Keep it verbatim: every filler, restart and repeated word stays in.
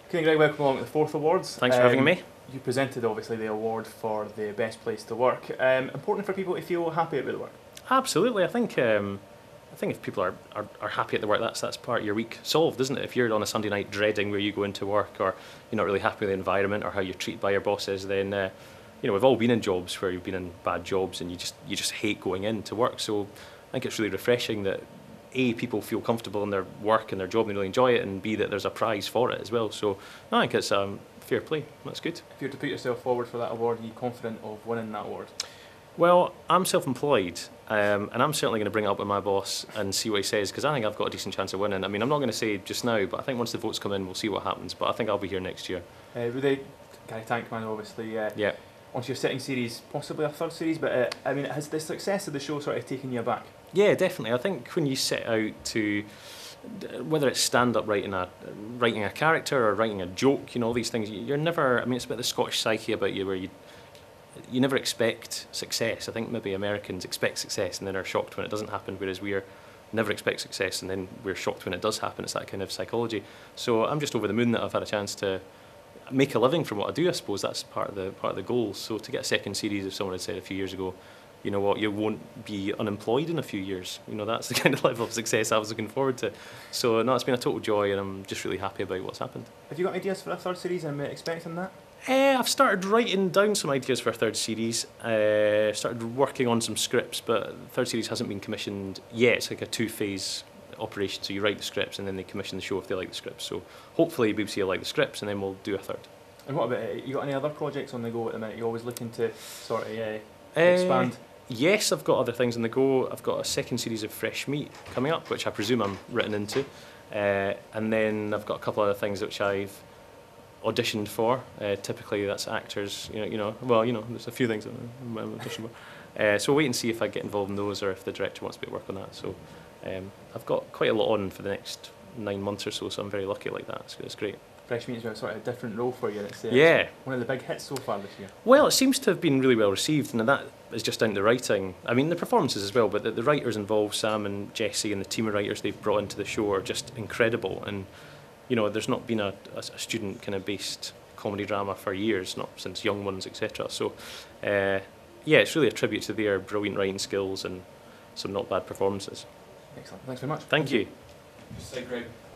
Okay, Greg, welcome along to the fourth awards. Thanks for um, having me. You presented obviously the award for the best place to work. Um, important for people to feel happy about the work. Absolutely, I think um, I think if people are, are, are happy at the work, that's that's part of your week solved, isn't it? If you're on a Sunday night dreading where you go into work, or you're not really happy with the environment or how you're treated by your bosses, then uh, you know we've all been in jobs where you've been in bad jobs and you just you just hate going into work. So I think it's really refreshing that A, people feel comfortable in their work and their job and they really enjoy it, and B, that there's a prize for it as well. So no, I think it's um, fair play. That's good. If you were to put yourself forward for that award, are you confident of winning that award? Well, I'm self-employed, um, and I'm certainly going to bring it up with my boss and see what he says, because I think I've got a decent chance of winning. I mean, I'm not going to say just now, but I think once the votes come in, we'll see what happens. But I think I'll be here next year. Uh, Rudy, Gary Tankman, obviously. Uh, yeah. Onto your second series, possibly a third series, but uh, I mean, has the success of the show sort of taken you aback? Yeah, definitely. I think when you set out to, whether it's stand-up writing a writing a character or writing a joke, you know, all these things, you're never. I mean, it's about the Scottish psyche about you, where you you never expect success. I think maybe Americans expect success and then are shocked when it doesn't happen, whereas we're never expect success and then we're shocked when it does happen. It's that kind of psychology. So I'm just over the moon that I've had a chance to make a living from what I do. I suppose that's part of the part of the goal. So to get a second series, if someone had said a few years ago, you know what, you won't be unemployed in a few years. You know, that's the kind of level of success I was looking forward to. So no, it's been a total joy, and I'm just really happy about what's happened. Have you got ideas for a third series? I'm expecting that. Uh, I've started writing down some ideas for a third series. Uh, started working on some scripts, but the third series hasn't been commissioned yet. It's like a two-phase operation. So you write the scripts, and then they commission the show if they like the scripts. So hopefully B B C will like the scripts, and then we'll do a third. And what about it? You got any other projects on the go at the minute? You're always looking to sort of uh, uh, expand. Yes, I've got other things on the go. I've got a second series of Fresh Meat coming up, which I presume I'm written into, uh, and then I've got a couple other things which I've auditioned for. Uh, typically, that's actors. You know, you know. Well, you know, there's a few things I'm auditioning for. Uh, so we'll wait and see if I get involved in those, or if the director wants me to work on that. So um, I've got quite a lot on for the next nine months or so. So I'm very lucky like that. So it's great. Fresh Meat is a sort of a different role for you. It's, uh, yeah. It's one of the big hits so far this year. Well, it seems to have been really well received, and that is just down to the writing. I mean, the performances as well, but the, the writers involved, Sam and Jesse, and the team of writers they've brought into the show are just incredible. And you know, there's not been a, a, a student kind of based comedy drama for years, not since Young Ones, et cetera. So, uh, yeah, it's really a tribute to their brilliant writing skills and some not bad performances. Excellent. Thanks very much. Thank, Thank you. you. Just say Greg.